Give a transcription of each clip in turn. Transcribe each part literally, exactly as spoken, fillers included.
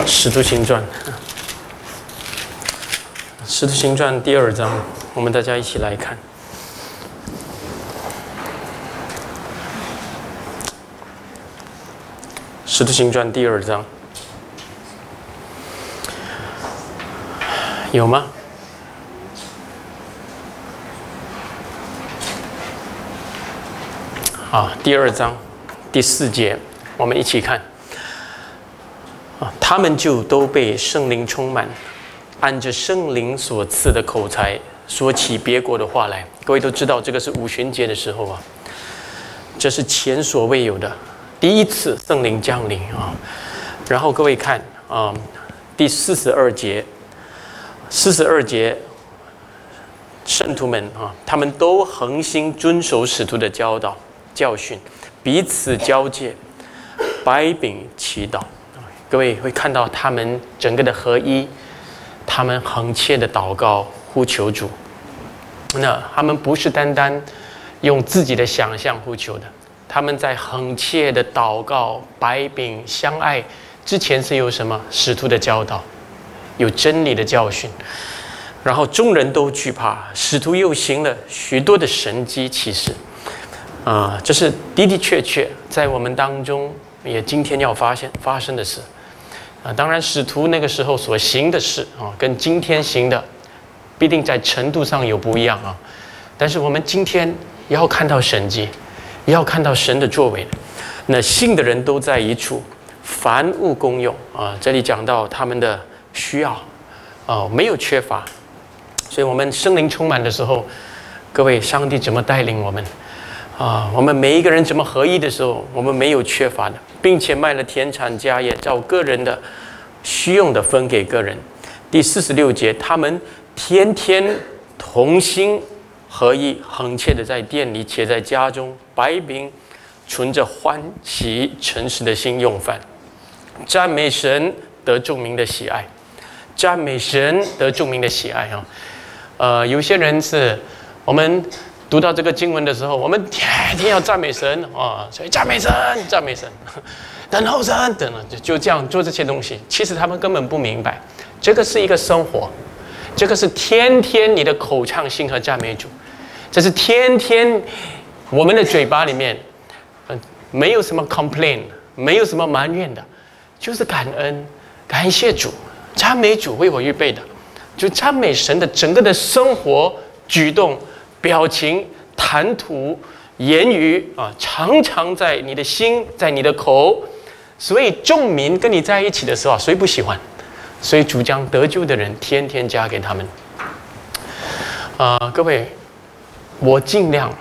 使徒行传，使徒行传第二章，我们大家一起来看。使徒行传第二章，有吗？好，第二章第四节，我们一起看。他们就都被圣灵充满，按着圣灵所赐的口才说起别国的话来。各位都知道，这个是五旬节的时候啊，这是前所未有的第一次圣灵降临啊。然后各位看啊，第四十二节，四十二节，圣徒们啊，他们都恒心遵守使徒的教导教训，彼此交接，摆饼祈祷。各位会看到他们整个的合一，他们恒切的祷告呼求主。那他们不是单单用自己的想象呼求的，他们在恒切的祷告、摆饼、相爱之前是有什么？使徒的教导，有真理的教训。然后众人都惧怕，使徒又行了许多的神迹奇事。啊、呃，这是的的确确在我们当中也今天要发现发生的事。啊，当然，使徒那个时候所行的事啊，跟今天行的，必定在程度上有不一样啊。但是我们今天也要看到神迹，也要看到神的作为。那信的人都在一处，凡物公用啊。这里讲到他们的需要啊，没有缺乏。所以我们圣灵充满的时候，各位，上帝怎么带领我们啊？我们每一个人怎么合一的时候，我们没有缺乏的。并且卖了田产家业，照个人的需用的分给个人。第四十六节，他们天天同心合一，恒切的在店里，且在家中摆饼，存着欢喜诚实的心用饭，赞美神，得众民的喜爱。赞美神，得众民的喜爱啊！呃，有些人是我们读到这个经文的时候，我们天天要赞美神啊，所以赞美神，赞美神，等候神，等了就就这样做这些东西。其实他们根本不明白，这个是一个生活，这个是天天你的口唱心和赞美主，这是天天我们的嘴巴里面，呃，没有什么 complain， 没有什么埋怨的，就是感恩，感谢主，赞美主为我预备的，就赞美神的整个的生活举动。表情、谈吐、言语啊，常常在你的心，在你的口，所以众民跟你在一起的时候，谁不喜欢？所以主将得救的人天天加给他们。啊、呃，各位，我尽量，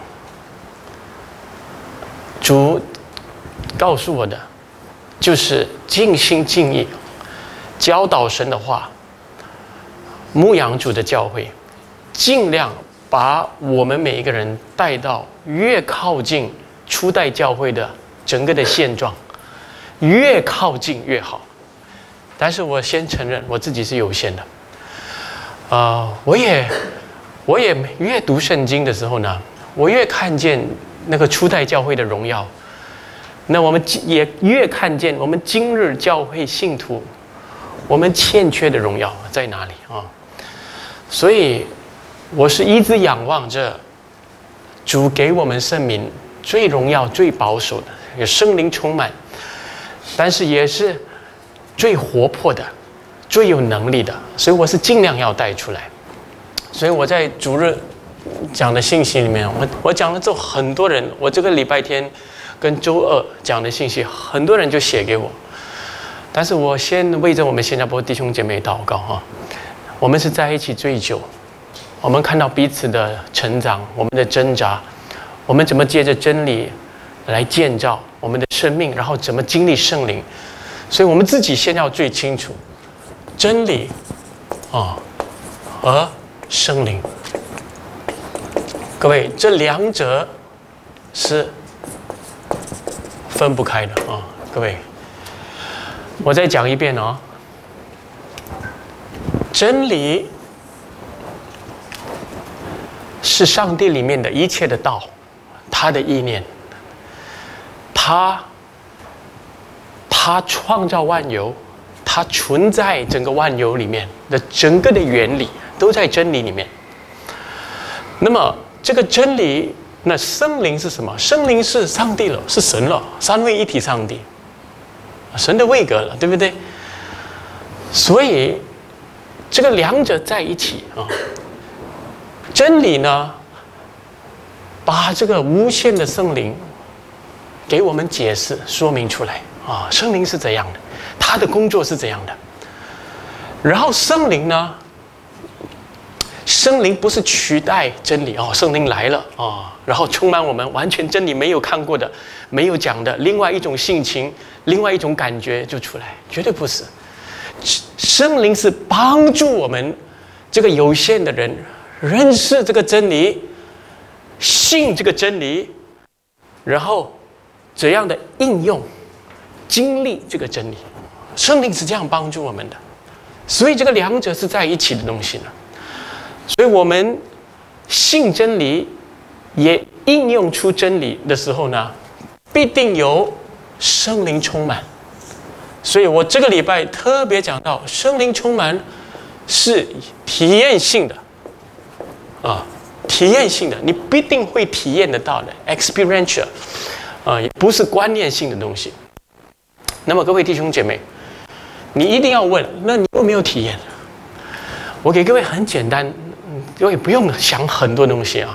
主告诉我的，就是尽心尽意教导神的话，牧养主的教会，尽量。把我们每一个人带到越靠近初代教会的整个的现状，越靠近越好。但是我先承认我自己是有限的，啊、呃，我也我也越读圣经的时候呢，我越看见那个初代教会的荣耀，那我们也越看见我们今日教会信徒我们欠缺的荣耀在哪里啊？所以。我是一直仰望着主给我们圣名最荣耀、最保守的，有圣灵充满，但是也是最活泼的、最有能力的，所以我是尽量要带出来。所以我在主日讲的信息里面，我我讲了之后，很多人，我这个礼拜天跟周二讲的信息，很多人就写给我，但是我先为着我们新加坡弟兄姐妹祷告哈，我们是在一起最久。我们看到彼此的成长，我们的挣扎，我们怎么借着真理来建造我们的生命，然后怎么经历圣灵。所以我们自己先要最清楚真理啊和圣灵。各位，这两者是分不开的啊！各位，我再讲一遍哦，真理。是上帝里面的一切的道，他的意念，他他创造万有， 它存在整个万有里面的整个的原理都在真理里面。那么这个真理，那圣灵是什么？圣灵是上帝了，是神了，三位一体上帝，神的位格了，对不对？所以这个两者在一起啊，真理呢，把这个无限的圣灵给我们解释说明出来啊，圣灵是怎样的，他的工作是怎样的。然后圣灵呢，圣灵不是取代真理哦，圣灵来了啊、哦，然后充满我们，完全真理没有看过的、没有讲的，另外一种性情、另外一种感觉就出来，绝对不是。圣灵是帮助我们这个有限的人认识这个真理，信这个真理，然后怎样的应用、经历这个真理。圣灵是这样帮助我们的，所以这个两者是在一起的东西呢。所以我们信真理，也应用出真理的时候呢，必定有圣灵充满。所以我这个礼拜特别讲到，圣灵充满是体验性的，啊，体验性的，你必定会体验得到的 ，experiential， 啊，也不是观念性的东西。那么各位弟兄姐妹，你一定要问，那你有没有体验？我给各位很简单。各位不用想很多东西啊。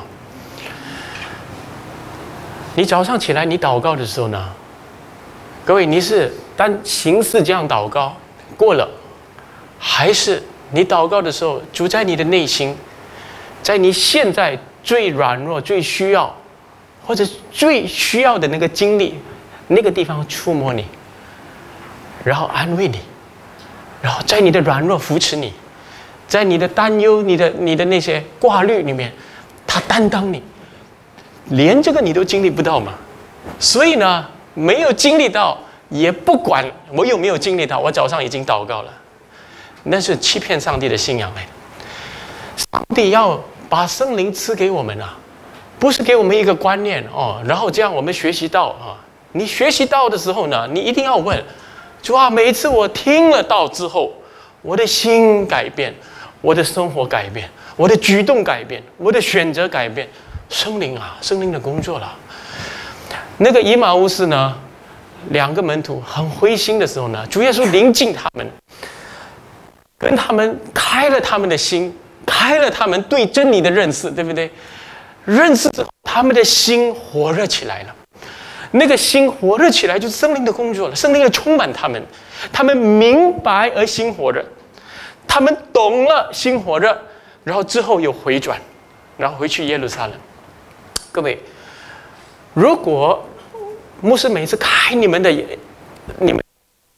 你早上起来你祷告的时候呢，各位你是单形式这样祷告过了，还是你祷告的时候主在你的内心，在你现在最软弱、最需要或者最需要的那个经历那个地方触摸你，然后安慰你，然后在你的软弱扶持你。在你的担忧、你的、你的那些挂虑里面，他担当你，连这个你都经历不到嘛？所以呢，没有经历到，也不管我有没有经历到，我早上已经祷告了，那是欺骗上帝的信仰来的。上帝要把圣灵赐给我们啊，不是给我们一个观念哦，然后这样我们学习到啊。你学习到的时候呢，你一定要问主啊，每一次我听了道之后，我的心改变。我的生活改变，我的举动改变，我的选择改变，圣灵啊，圣灵的工作了。那个以马乌斯呢，两个门徒很灰心的时候呢，主耶稣临近他们，跟他们开了他们的心，开了他们对真理的认识，对不对？认识之后，他们的心火热起来了。那个心火热起来，就是圣灵的工作了。圣灵也充满他们，他们明白而心火热。他们懂了，心火热，然后之后又回转，然后回去耶路撒冷。各位，如果牧师每次开你们的，你们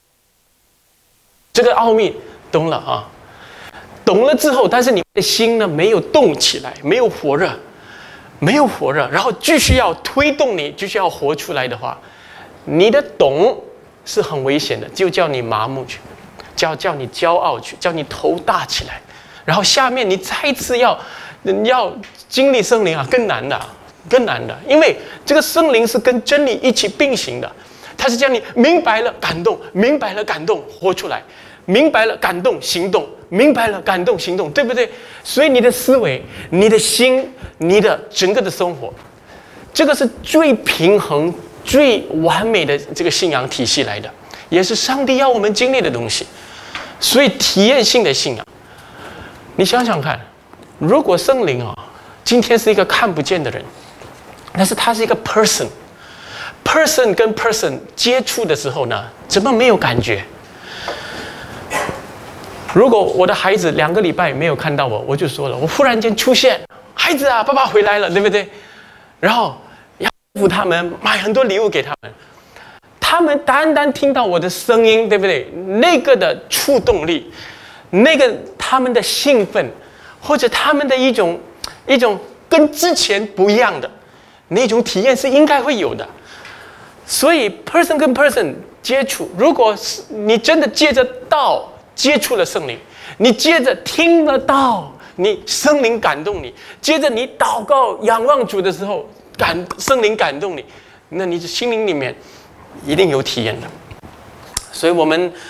这个奥秘懂了啊，懂了之后，但是你们的心呢没有动起来，没有火热，没有火热，然后继续要推动你，继续要活出来的话，你的懂是很危险的，就叫你麻木去。叫叫你骄傲去，叫你头大起来，然后下面你再一次要要经历圣灵啊，更难的，更难的，因为这个圣灵是跟真理一起并行的，它是叫你明白了感动，明白了感动活出来，明白了感动行动，明白了感动行动，对不对？所以你的思维、你的心、你的整个的生活，这个是最平衡、最完美的这个信仰体系来的，也是上帝要我们经历的东西。所以体验性的信仰，你想想看，如果圣灵啊，今天是一个看不见的人，但是他是一个 person，person 跟 person 接触的时候呢，怎么没有感觉？如果我的孩子两个礼拜没有看到我，我就说了，我忽然间出现，孩子啊，爸爸回来了，对不对？然后要祝福他们，买很多礼物给他们。他们单单听到我的声音，对不对？那个的触动力，那个他们的兴奋，或者他们的一种一种跟之前不一样的那种体验是应该会有的。所以 person 跟 person 接触，如果是你真的借着道接触了圣灵，你接着听了道，你圣灵感动你，接着你祷告仰望主的时候，感圣灵感动你，那你的心灵里面一定有体验的。所以我们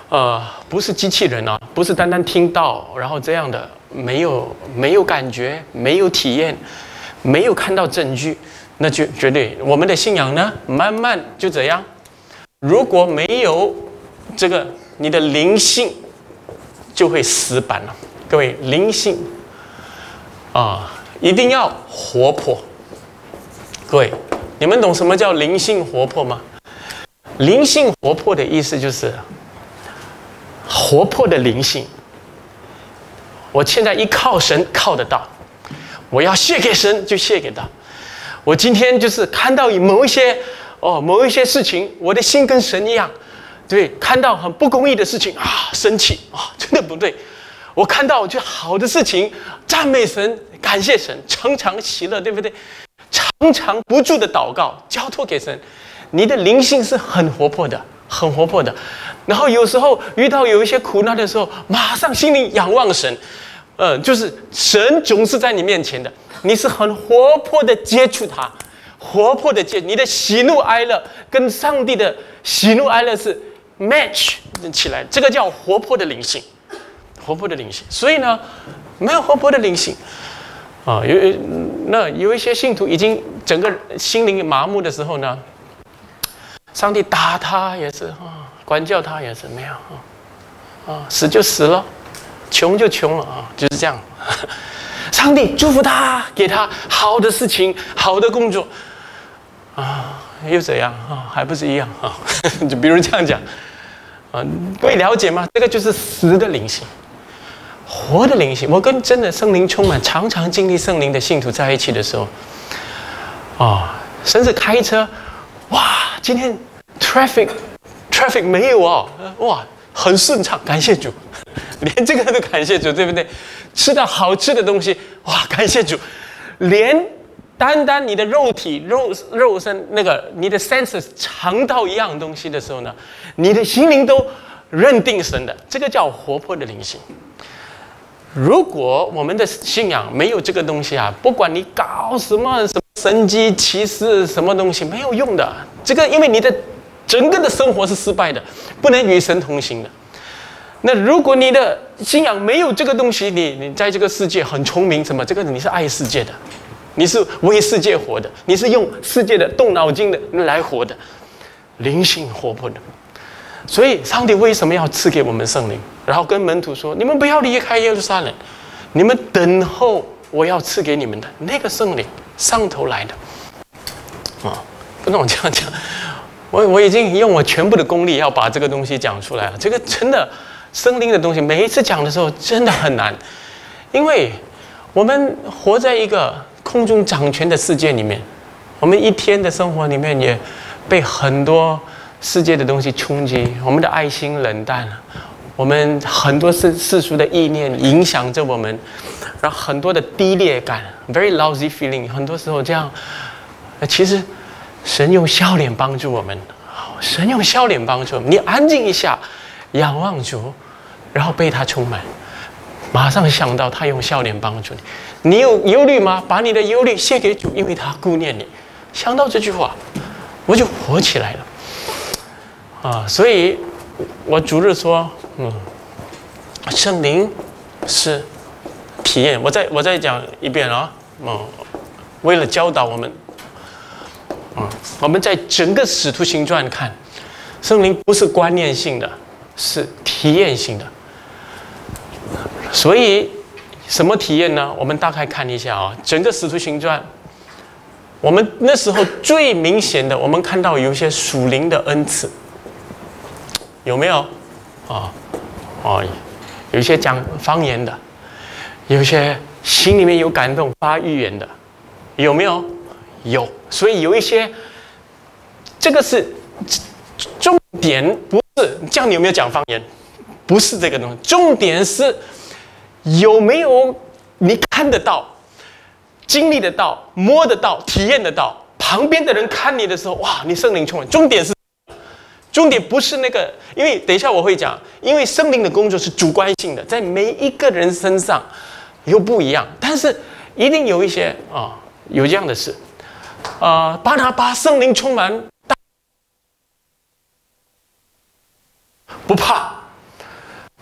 呃，不是机器人啊，不是单单听到然后这样的，没有没有感觉，没有体验，没有看到证据，那就绝对我们的信仰呢，慢慢就这样。如果没有这个，你的灵性就会死板了。各位，灵性啊，一定要活泼。各位，你们懂什么叫灵性活泼吗？灵性活泼的意思就是活泼的灵性。我现在一靠神靠得到，我要谢给神就谢给他。我今天就是看到某一些哦某一些事情，我的心跟神一样，对，看到很不公义的事情啊，生气啊，真的不对。我看到就好的事情，赞美神，感谢神，常常喜乐，对不对？常常不住的祷告，交托给神，你的灵性是很活泼的，很活泼的。然后有时候遇到有一些苦难的时候，马上心里仰望神，呃，就是神总是在你面前的，你是很活泼的接触他，活泼的接，你的喜怒哀乐跟上帝的喜怒哀乐是 match 起来，这个叫活泼的灵性，活泼的灵性。所以呢，没有活泼的灵性。啊，有那有一些信徒已经整个心灵麻木的时候呢，上帝打他也是啊，管教他也是没有啊，啊死就死了，穷就穷了啊，就是这样。上帝祝福他，给他好的事情、好的工作啊，又怎样啊？还不是一样啊？就比如这样讲啊，各位了解吗？这个就是死的灵性。活的灵性，我跟真的圣灵充满、常常经历圣灵的信徒在一起的时候，啊，甚至开车，哇，今天 traffic traffic 没有哦，哇，很顺畅，感谢主，连这个都感谢主，对不对？吃到好吃的东西，哇，感谢主，连单单你的肉体、肉肉身那个你的 senses 尝到一样东西的时候呢，你的心灵都认定神的，这个叫活泼的灵性。如果我们的信仰没有这个东西啊，不管你搞什么什么神迹奇事，什么东西没有用的。这个因为你的整个的生活是失败的，不能与神同行的。那如果你的信仰没有这个东西，你你在这个世界很聪明，什么这个你是爱世界的，你是为世界活的，你是用世界的动脑筋的来活的，灵性活泼的。所以上帝为什么要赐给我们圣灵？然后跟门徒说：“你们不要离开耶路撒冷，你们等候我要赐给你们的那个圣灵，上头来的。”啊，不能我这样讲，我我已经用我全部的功力要把这个东西讲出来了。这个真的圣灵的东西，每一次讲的时候真的很难，因为我们活在一个空中掌权的世界里面，我们一天的生活里面也被很多世界的东西冲击，我们的爱心冷淡了，我们很多世世俗的意念影响着我们，然后很多的低劣感 ，very lousy feeling， 很多时候这样。其实神用笑脸帮助我们，神用笑脸帮助我们。你安静一下，仰望主，然后被他充满，马上想到他用笑脸帮助你。你有忧虑吗？把你的忧虑卸给主，因为他顾念你。想到这句话，我就活起来了。啊，所以我主日说，嗯，圣灵是体验。我再我再讲一遍啊，嗯，为了教导我们，嗯，我们在整个使徒行传看，圣灵不是观念性的，是体验性的。所以什么体验呢？我们大概看一下啊，整个使徒行传，我们那时候最明显的，我们看到有一些属灵的恩赐。有没有？啊，哦，有一些讲方言的，有一些心里面有感动发预言的，有没有？有。所以有一些，这个是重点，不是这样。你有没有讲方言？不是这个东西，重点是有没有你看得到、经历得到、摸得到、体验得到。旁边的人看你的时候，哇，你圣灵充满。重点是。重点不是那个，因为等一下我会讲，因为圣灵的工作是主观性的，在每一个人身上又不一样，但是一定有一些啊、哦，有这样的事，啊、呃，巴拿巴圣灵充满，不怕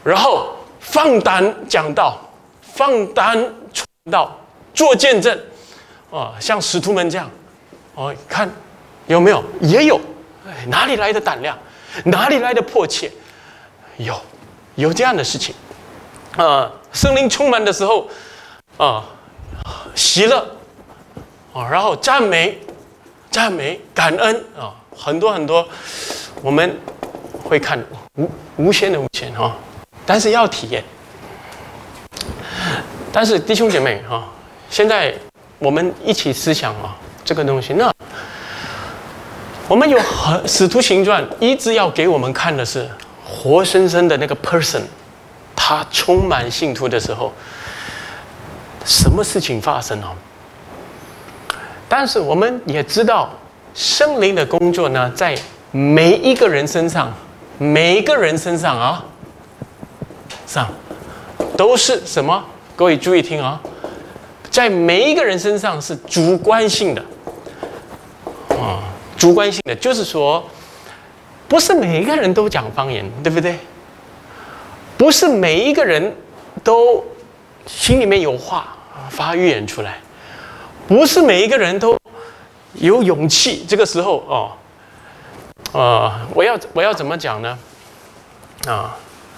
然后放胆讲道，放胆传道，做见证，啊，像使徒们这样，哦，看有没有？也有，哎，哪里来的胆量？哪里来的迫切？有，有这样的事情，啊，圣灵充满的时候，啊，喜乐，啊，然后赞美，赞美，感恩啊，很多很多，我们会看无无限的无限啊，但是要体验。但是弟兄姐妹啊，现在我们一起思想啊，这个东西，那我们有很使徒行传一直要给我们看的是活生生的那个 person， 他充满信徒的时候，什么事情发生啊？但是我们也知道，圣灵的工作呢，在每一个人身上，每一个人身上啊，上都是什么？各位注意听啊，在每一个人身上是主观性的，啊、嗯，主观性的，就是说，不是每一个人都讲方言，对不对？不是每一个人都心里面有话发预言出来，不是每一个人都有勇气。这个时候哦，呃，我要我要怎么讲呢？啊，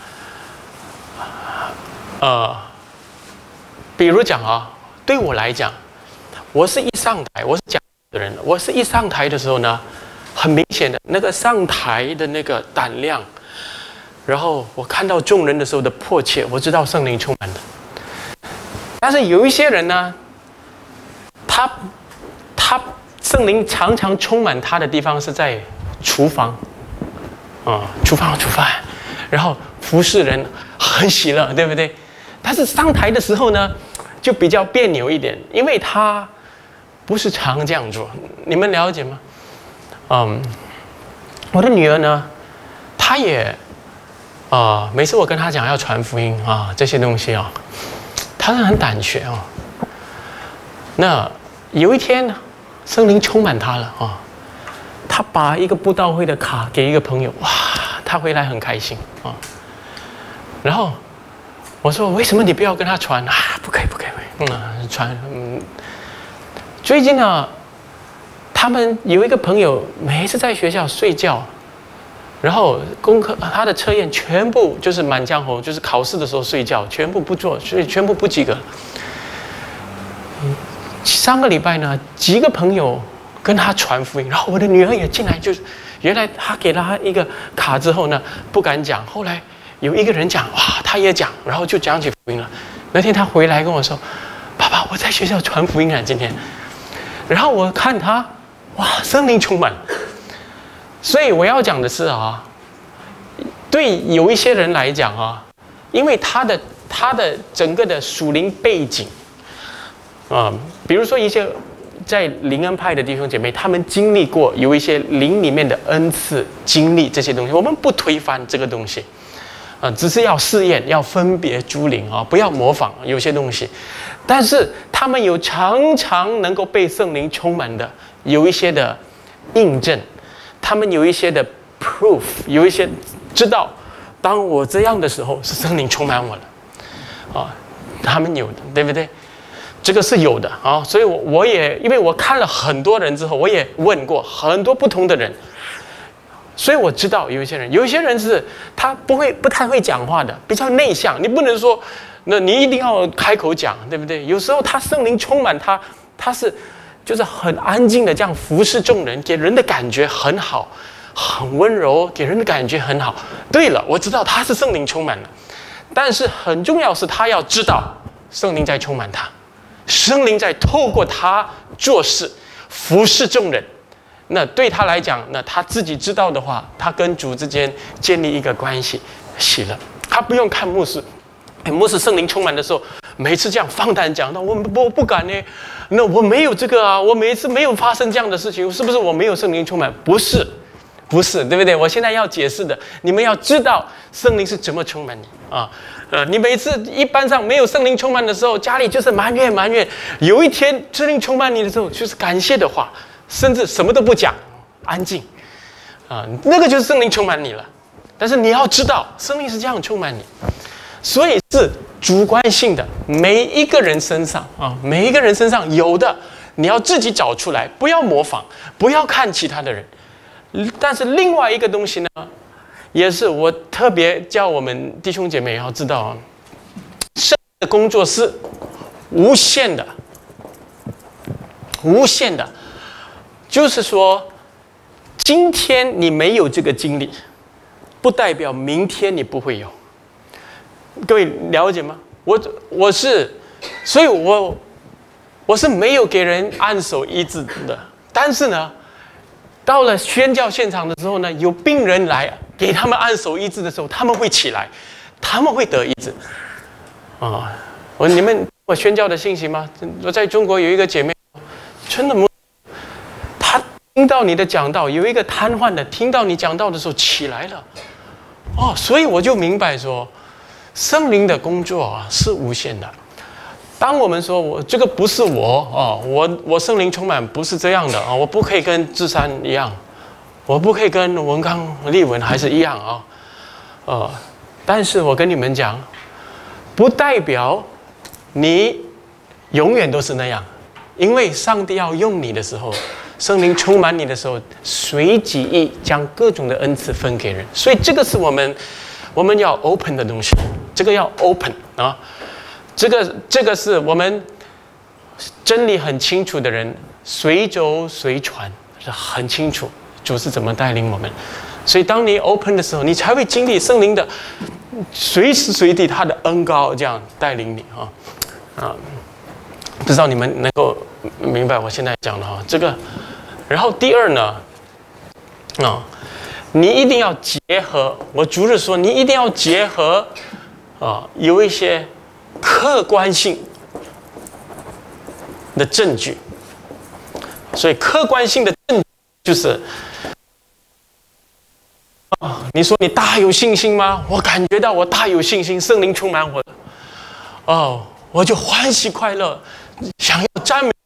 呃。比如讲啊，对我来讲，我是一上台，我是讲的人，我是一上台的时候呢，很明显的那个上台的那个胆量，然后我看到众人的时候的迫切，我知道圣灵充满的。但是有一些人呢，他他圣灵常常充满他的地方是在厨房，啊、嗯，厨房煮饭，然后服侍人很喜乐，对不对？但是上台的时候呢，就比较别扭一点，因为他不是常这样做，你们了解吗？嗯，我的女儿呢，她也啊、呃，每次我跟她讲要传福音啊，这些东西啊，她是很胆怯啊。那有一天，圣灵充满她了啊，她把一个布道会的卡给一个朋友，哇，她回来很开心啊，然后。我说：“为什么你不要跟他传啊？不可以，不可以，嗯，传。嗯，最近呢，他们有一个朋友，每一次在学校睡觉，然后功课他的测验全部就是满江红，就是考试的时候睡觉，全部不做，所以全部不及格。嗯，上个礼拜呢，几个朋友跟他传福音，然后我的女儿也进来，就是原来他给了他一个卡之后呢，不敢讲，后来。”有一个人讲，哇，他也讲，然后就讲起福音了。那天他回来跟我说：“爸爸，我在学校传福音啊，今天。”然后我看他，哇，圣灵充满。所以我要讲的是啊，对有一些人来讲啊，因为他的他的整个的属灵背景啊、嗯，比如说一些在灵恩派的弟兄姐妹，他们经历过有一些灵里面的恩赐经历这些东西，我们不推翻这个东西。啊，只是要试验，要分别诸灵啊，不要模仿有些东西。但是他们有常常能够被圣灵充满的，有一些的印证，他们有一些的 proof， 有一些知道，当我这样的时候，是圣灵充满我了，啊，他们有的，对不对？这个是有的啊，所以我我也因为我看了很多人之后，我也问过很多不同的人。所以我知道有一些人，有一些人是他不会、不太会讲话的，比较内向。你不能说，那你一定要开口讲，对不对？有时候他圣灵充满他，他是就是很安静的这样服侍众人，给人的感觉很好，很温柔，给人的感觉很好。对了，我知道他是圣灵充满了，但是很重要是他要知道圣灵在充满他，圣灵在透过他做事，服侍众人。那对他来讲，那他自己知道的话，他跟主之间建立一个关系，喜乐。他不用看牧师，哎，牧师圣灵充满的时候，每次这样放胆讲，那我不不敢呢。那我没有这个啊，我每一次没有发生这样的事情，是不是我没有圣灵充满？不是，不是，对不对？我现在要解释的，你们要知道圣灵是怎么充满你啊。呃，你每次一般上没有圣灵充满的时候，家里就是埋怨埋怨。有一天圣灵充满你的时候，就是感谢的话。甚至什么都不讲，安静，啊，那个就是圣灵充满你了， 但是你要知道，生命是这样充满你，所以是主观性的，每一个人身上啊，每一个人身上有的，你要自己找出来，不要模仿，不要看其他的人。但是另外一个东西呢，也是我特别叫我们弟兄姐妹要知道啊，神的工作是无限的，无限的，就是说，今天你没有这个经历，不代表明天你不会有。各位了解吗？我我是，所以我我是没有给人按手医治的。但是呢，到了宣教现场的时候呢，有病人来给他们按手医治的时候，他们会起来，他们会得医治。啊，我你们我宣教的信息吗？我在中国有一个姐妹，真的，她听到你的讲道，有一个瘫痪的，听到你讲道的时候起来了。哦，所以我就明白说，圣灵的工作啊是无限的。当我们说我这个不是我哦，我我圣灵充满不是这样的啊，我不可以跟智山一样，我不可以跟文刚、立文还是一样啊，呃，但是我跟你们讲，不代表你永远都是那样，因为上帝要用你的时候，圣灵充满你的时候，随己意将各种的恩赐分给人，所以这个是我们我们要 open 的东西，这个要 open 啊。这个这个是我们真理很清楚的人，随走随传是很清楚主是怎么带领我们，所以当你 open 的时候，你才会经历圣灵的随时随地他的恩膏这样带领你啊啊！不知道你们能够明白我现在讲的哈这个。然后第二呢啊，你一定要结合，我主日说你一定要结合啊，有一些客观性的证据，所以客观性的证据就是啊，你说你大有信心吗？我感觉到我大有信心，圣灵充满我，哦，我就欢喜快乐，想要赞美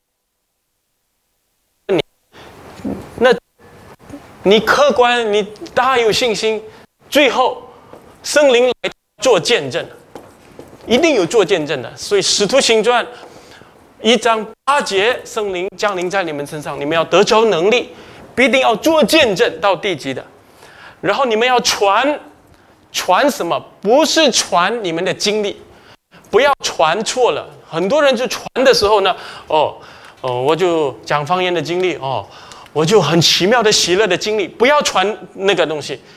你。那你客观，你大有信心，最后圣灵来做见证。一定有做见证的，所以《使徒行传》一章八节，圣灵降临在你们身上，你们要得着能力，必定要做见证到地极的。然后你们要传，传什么？不是传你们的经历，不要传错了。很多人就传的时候呢，哦哦，我就讲方言的经历，哦，我就很奇妙的喜乐的经历，不要传那个东西，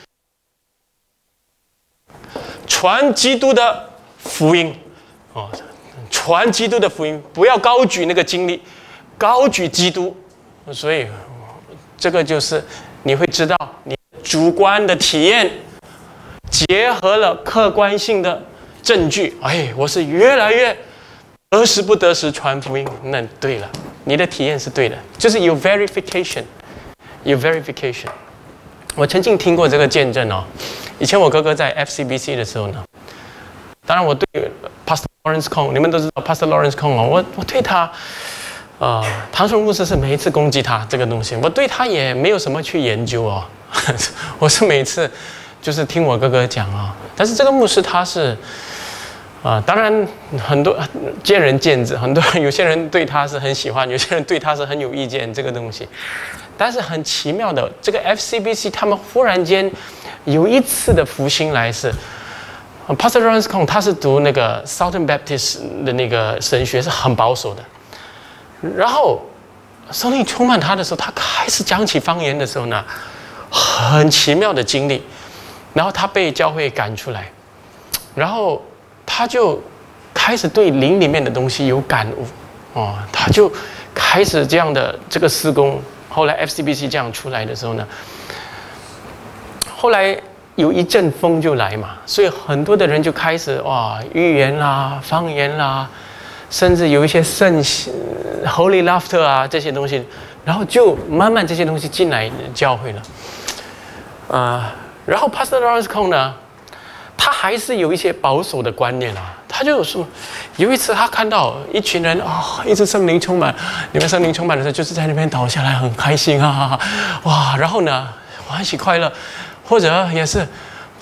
传基督的福音，哦，传基督的福音，不要高举那个经历，高举基督。所以，这个就是你会知道，你主观的体验结合了客观性的证据。哎，我是越来越得时不得时传福音。那对了，你的体验是对的，就是有 verification， 有 verification。我曾经听过这个见证哦，以前我哥哥在 F C B C 的时候呢。当然，我对 Pastor Lawrence Kong， 你们都知道 Pastor Lawrence Kong 哦，我我对他，呃，唐崇牧师是每一次攻击他这个东西，我对他也没有什么去研究哦，我是每次就是听我哥哥讲啊、哦，但是这个牧师他是，啊、呃，当然很多见仁见智，很多人有些人对他是很喜欢，有些人对他是很有意见这个东西，但是很奇妙的，这个 F C B C 他们忽然间有一次的复兴来是。Pastor Lawrence Kong 他是读那个 Southern Baptist 的那个神学，是很保守的。然后圣灵充满他的时候，他开始讲起方言的时候呢，很奇妙的经历。然后他被教会赶出来，然后他就开始对灵里面的东西有感悟哦，他就开始这样的这个施工。后来 F C B C 这样出来的时候呢，后来。有一阵风就来嘛，所以很多的人就开始哇，预言啦、方言啦，甚至有一些圣 Holy Laughter 啊这些东西，然后就慢慢这些东西进来教会了。啊、呃，然后 Pastor Lawrence Kong 呢，他还是有一些保守的观念啊，他就说，有一次他看到一群人啊、哦，一直圣灵充满，你们圣灵充满的时候，就是在那边倒下来，很开心啊，哇，然后呢，欢喜快乐。或者也是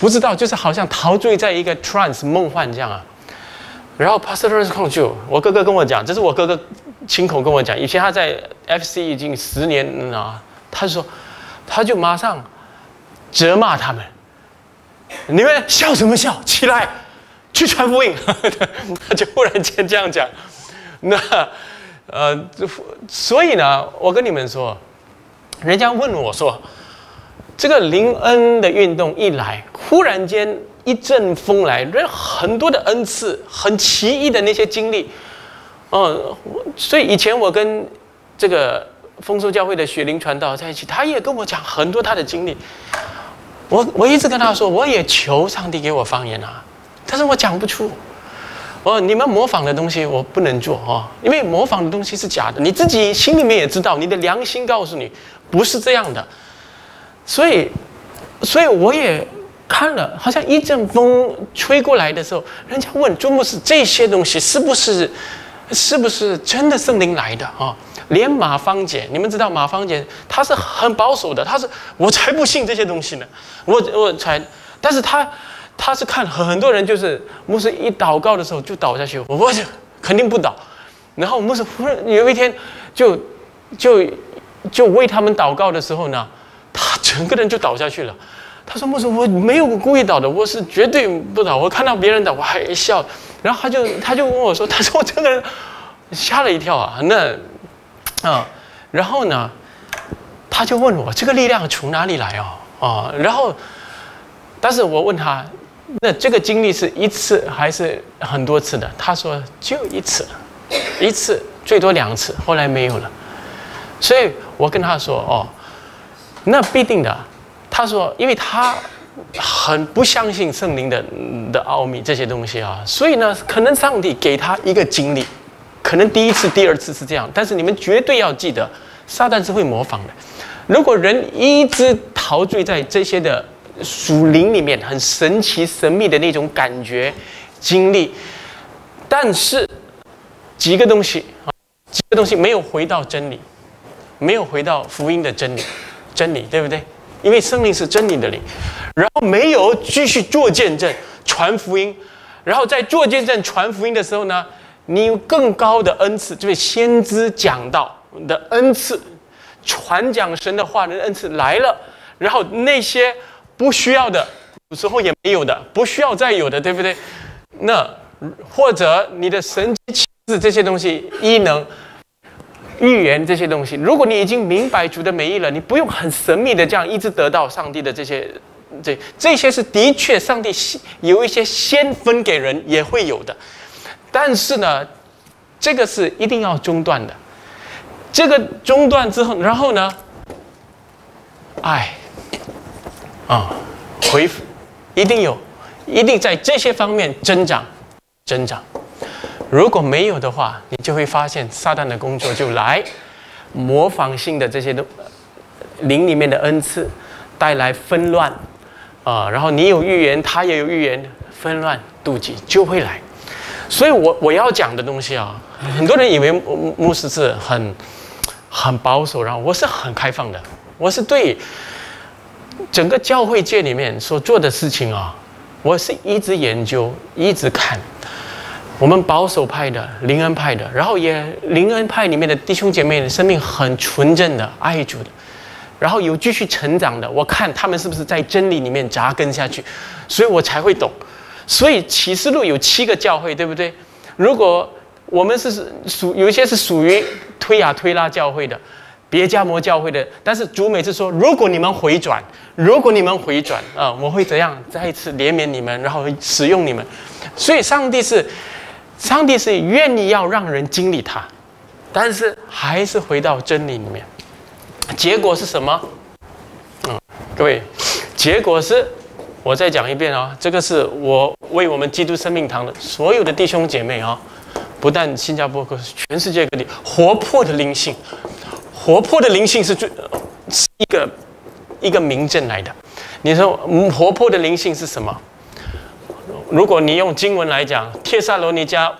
不知道，就是好像陶醉在一个 trance 梦幻这样啊。然后 Pastor Lawrence 就我哥哥跟我讲，这是我哥哥亲口跟我讲，以前他在 F C 已经十年啊，他说他就马上责骂他们，你们笑什么笑？起来去传福音。他就忽然间这样讲。那呃，所以呢，我跟你们说，人家问我说，这个灵恩的运动一来，忽然间一阵风来，人很多的恩赐，很奇异的那些经历，嗯，所以以前我跟这个丰收教会的雪灵传道在一起，他也跟我讲很多他的经历。我我一直跟他说，我也求上帝给我方言啊，但是我讲不出。哦，你们模仿的东西我不能做哦，因为模仿的东西是假的，你自己心里面也知道，你的良心告诉你不是这样的。所以，所以我也看了，好像一阵风吹过来的时候，人家问朱牧师这些东西是不是是不是真的圣灵来的啊、哦？连马芳姐，你们知道马芳姐她是很保守的，她是我才不信这些东西呢，我我才，但是她。他是看很多人就是牧师一祷告的时候就倒下去，我我肯定不倒。然后牧师忽然有一天就就就为他们祷告的时候呢，他整个人就倒下去了。他说牧师我没有故意倒的，我是绝对不倒。我看到别人倒我还笑。然后他就他就问我说，他说我整个人吓了一跳啊。那啊，然后呢，他就问我这个力量从哪里来哦啊？然后，但是我问他。那这个经历是一次还是很多次的？他说就一次，一次最多两次，后来没有了。所以我跟他说：“哦，那必定的。”他说：“因为他很不相信圣灵的的奥秘这些东西啊，所以呢，可能上帝给他一个经历，可能第一次、第二次是这样，但是你们绝对要记得，撒旦是会模仿的。如果人一直陶醉在这些的。”属灵里面很神奇神秘的那种感觉经历，但是几个东西啊，几个东西没有回到真理，没有回到福音的真理，真理对不对？因为圣灵是真理的灵，然后没有继续做见证传福音，然后在做见证传福音的时候呢，你有更高的恩赐，就是先知讲道的恩赐，传讲神的话的恩赐来了，然后那些。不需要的，有时候也没有的，不需要再有的，对不对？那或者你的神迹启示这些东西，异能、预言这些东西，如果你已经明白主的美意了，你不用很神秘的这样一直得到上帝的这些，这这些是的确上帝有一些先分给人也会有的，但是呢，这个是一定要中断的。这个中断之后，然后呢，哎。啊、哦，恢复一定有，一定在这些方面增长，增长。如果没有的话，你就会发现撒旦的工作就来，模仿性的这些都灵里面的恩赐带来纷乱啊、呃，然后你有预言，他也有预言，纷乱妒忌就会来。所以我我要讲的东西啊，很多人以为牧师是很很保守，然后我是很开放的，我是对。整个教会界里面所做的事情啊，我是一直研究，一直看。我们保守派的、灵恩派的，然后也灵恩派里面的弟兄姐妹的生命很纯正的、爱主的，然后有继续成长的。我看他们是不是在真理里面扎根下去，所以我才会懂。所以启示录有七个教会，对不对？如果我们是属有一些是属于推雅推拉教会的。别迦摩教会的，但是主每次说，如果你们回转，如果你们回转啊、呃，我会怎样再一次怜悯你们，然后使用你们。所以上帝是，上帝是愿意要让人经历他，但是还是回到真理里面。结果是什么？嗯，各位，结果是，我再讲一遍啊、哦，这个是我为我们基督生命堂的所有的弟兄姐妹啊、哦，不但新加坡，可是全世界各地活泼的灵性。活泼的灵性是最是一个一个明证来的。你说，嗯，活泼的灵性是什么？如果你用经文来讲，帖撒罗尼迦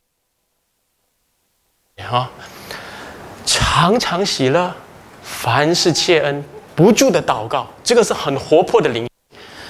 啊，常常喜乐，凡事谢恩，不住的祷告，这个是很活泼的灵。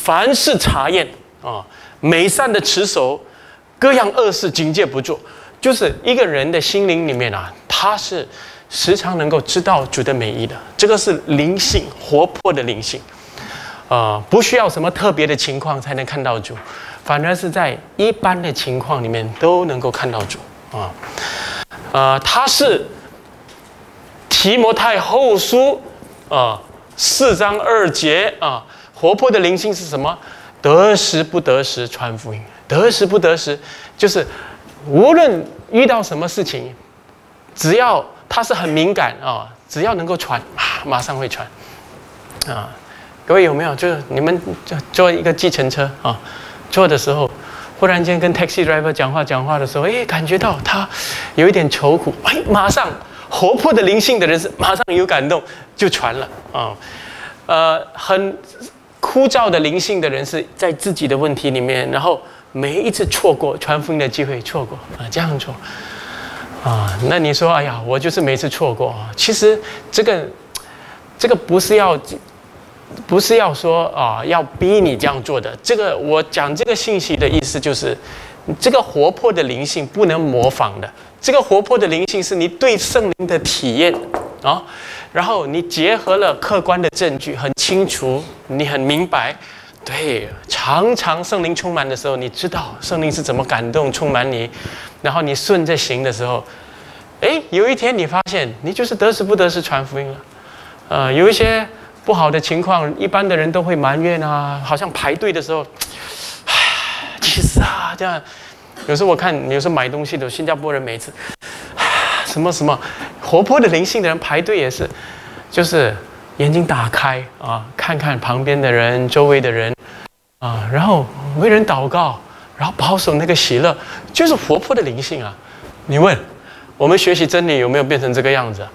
凡事查验啊，美善的持守，各样恶事警戒不做。就是一个人的心灵里面啊，他是时常能够知道主的美意的，这个是灵性活泼的灵性，啊、呃，不需要什么特别的情况才能看到主，反而是在一般的情况里面都能够看到主啊，呃，他是提摩太后书啊四章二节啊，活泼的灵性是什么？得时不得时传福音，得时不得时就是。无论遇到什么事情，只要他是很敏感啊，只要能够传，啊，马上会传，啊，各位有没有？就是你们坐一个计程车啊，坐的时候，忽然间跟 taxi driver 讲话讲话的时候，哎，感觉到他有一点愁苦，哎，马上活泼的灵性的人是马上有感动就传了啊，呃，很枯燥的灵性的人是在自己的问题里面，然后。每一次错过传福音的机会，错过啊，这样做啊，那你说，哎呀，我就是每次错过啊。其实这个这个不是要不是要说啊，要逼你这样做的。这个我讲这个信息的意思就是，这个活泼的灵性不能模仿的。这个活泼的灵性是你对圣灵的体验啊，然后你结合了客观的证据，很清楚，你很明白。对，常常圣灵充满的时候，你知道圣灵是怎么感动充满你，然后你顺着行的时候，哎，有一天你发现你就是得时不得时传福音了。呃，有一些不好的情况，一般的人都会埋怨啊，好像排队的时候，唉，其实啊，这样，有时候我看，有时候买东西的新加坡人每次，什么什么活泼的灵性的人排队也是，就是。眼睛打开啊，看看旁边的人、周围的人啊，然后为人祷告，然后保守那个喜乐，就是活泼的灵性啊。你问我们学习真理有没有变成这个样子啊？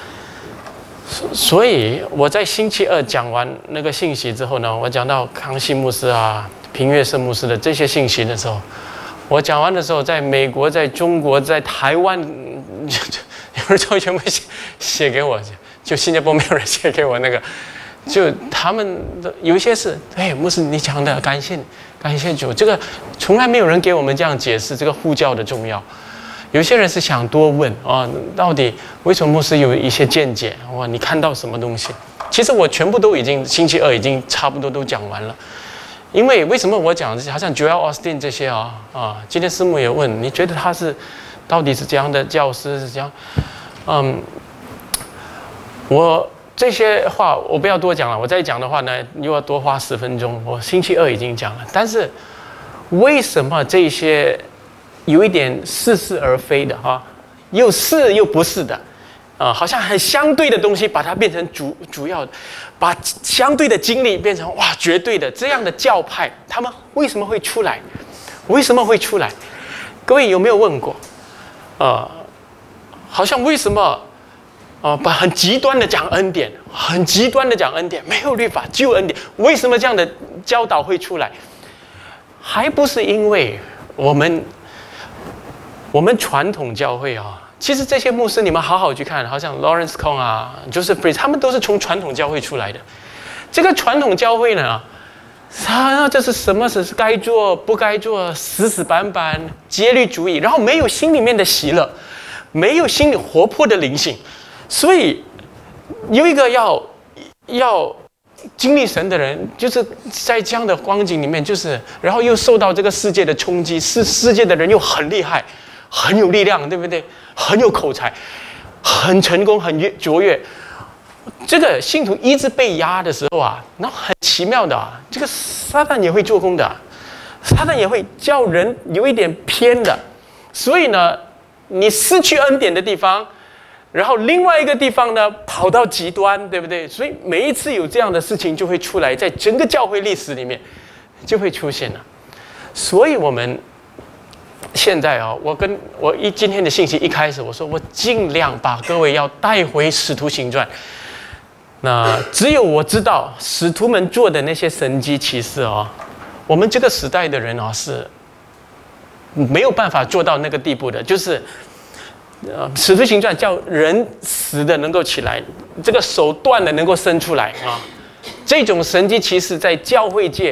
所以我在星期二讲完那个信息之后呢，我讲到康熙牧师啊、平岳圣牧师的这些信息的时候，我讲完的时候，在美国、在中国、在台湾，有人就全部写写给我。就新加坡没有人写给我那个，就他们的有一些是，哎，牧师你讲的，感谢感谢主，这个从来没有人给我们这样解释这个呼叫的重要。有些人是想多问啊，到底为什么牧师有一些见解？哇，你看到什么东西？其实我全部都已经星期二已经差不多都讲完了。因为为什么我讲这些？好像 Joel Osteen 这些啊啊，今天师母也问，你觉得他是到底是这样的教师是这样？嗯。我这些话我不要多讲了，我再讲的话呢，又要多花十分钟。我星期二已经讲了，但是为什么这些有一点似是而非的啊，又是又不是的啊，好像很相对的东西，把它变成主主要的，把相对的经历变成哇绝对的这样的教派，他们为什么会出来？为什么会出来？各位有没有问过？呃，好像为什么？哦，把很极端的讲恩典，很极端的讲恩典，没有律法，只有恩典。为什么这样的教导会出来？还不是因为我们我们传统教会啊，其实这些牧师你们好好去看，好像 Lawrence Kong 啊 ，Joseph Priest， 他们都是从传统教会出来的。这个传统教会呢，啊，这是什么是该做不该做，死死板板，节律主义，然后没有心里面的喜乐，没有心里活泼的灵性。所以有一个要要经历神的人，就是在这样的光景里面，就是然后又受到这个世界的冲击，世世界的人又很厉害，很有力量，对不对？很有口才，很成功，很越卓越。这个信徒一直被压的时候啊，那很奇妙的啊，这个撒旦也会做工的、啊，撒旦也会叫人有一点偏的。所以呢，你失去恩典的地方。然后另外一个地方呢，跑到极端，对不对？所以每一次有这样的事情就会出来，在整个教会历史里面就会出现了。所以我们现在啊，我跟我一今天的信息一开始，我说我尽量把各位要带回《使徒行传》。那只有我知道使徒们做的那些神迹奇事啊，我们这个时代的人啊是没有办法做到那个地步的，就是。呃，《使徒行传》叫人死的能够起来，这个手断的能够伸出来啊，这种神迹奇事在教会界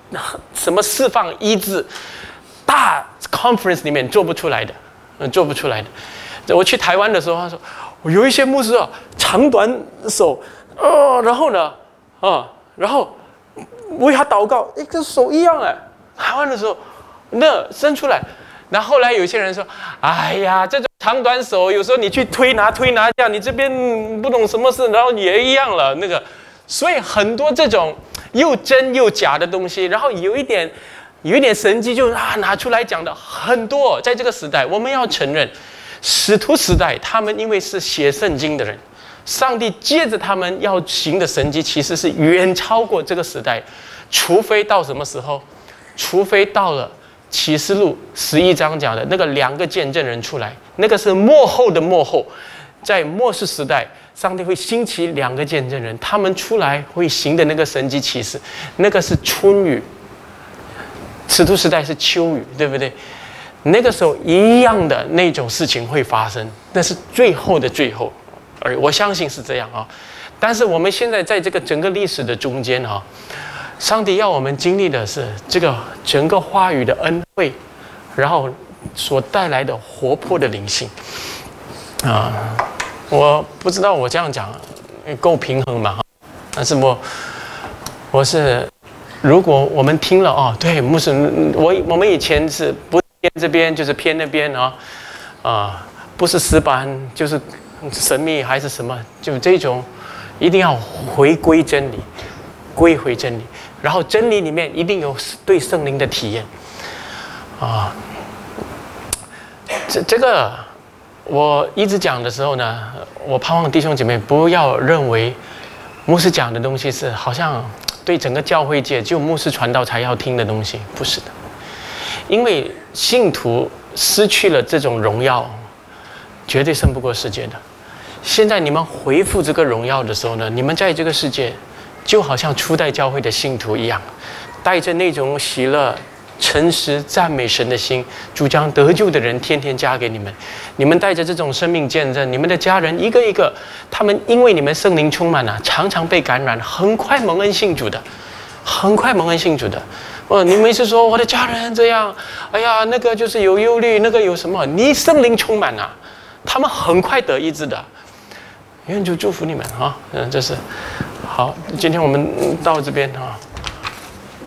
什么释放医治，大 conference 里面做不出来的，嗯，做不出来的。我去台湾的时候，他说有一些牧师啊，长短手，哦，然后呢，啊，然后为他祷告，哎，跟手一样哎。台湾的时候，那伸出来，然后后来有些人说，哎呀，这种长短手，有时候你去推拿推拿这样，你这边不懂什么事，然后也一样了那个，所以很多这种又真又假的东西，然后有一点有一点神迹就啊拿出来讲的很多，在这个时代，我们要承认，使徒时代他们因为是写圣经的人，上帝借着他们要行的神迹，其实是远超过这个时代，除非到什么时候？除非到了启示录十一章讲的那个两个见证人出来，那个是末后的末后，在末世时代，上帝会兴起两个见证人，他们出来会行的那个神迹启示，那个是春雨，使徒时代是秋雨，对不对？那个时候一样的那种事情会发生，那是最后的最后，而我相信是这样啊。但是我们现在在这个整个历史的中间啊。上帝要我们经历的是这个整个话语的恩惠，然后所带来的活泼的灵性啊！我不知道我这样讲够平衡吗？但是我我是，如果我们听了哦，对，牧师，我我们以前是不偏这边就是偏那边啊啊，不是死板就是神秘还是什么，就这种一定要回归真理，归回真理。然后真理里面一定有对圣灵的体验，啊，这这个我一直讲的时候呢，我盼望弟兄姐妹不要认为牧师讲的东西是好像对整个教会界只有牧师传道才要听的东西，不是的，因为信徒失去了这种荣耀，绝对胜不过世界的。现在你们恢复这个荣耀的时候呢，你们在这个世界。就好像初代教会的信徒一样，带着那种喜乐、诚实、赞美神的心，主将得救的人天天加给你们。你们带着这种生命见证，你们的家人一个一个，他们因为你们圣灵充满了、啊，常常被感染，很快蒙恩信主的，很快蒙恩信主的。哦，你们是说我的家人这样，哎呀，那个就是有忧虑，那个有什么？你圣灵充满了、啊，他们很快得医治的。愿主祝福你们啊！嗯，这是。好，今天我们到这边啊。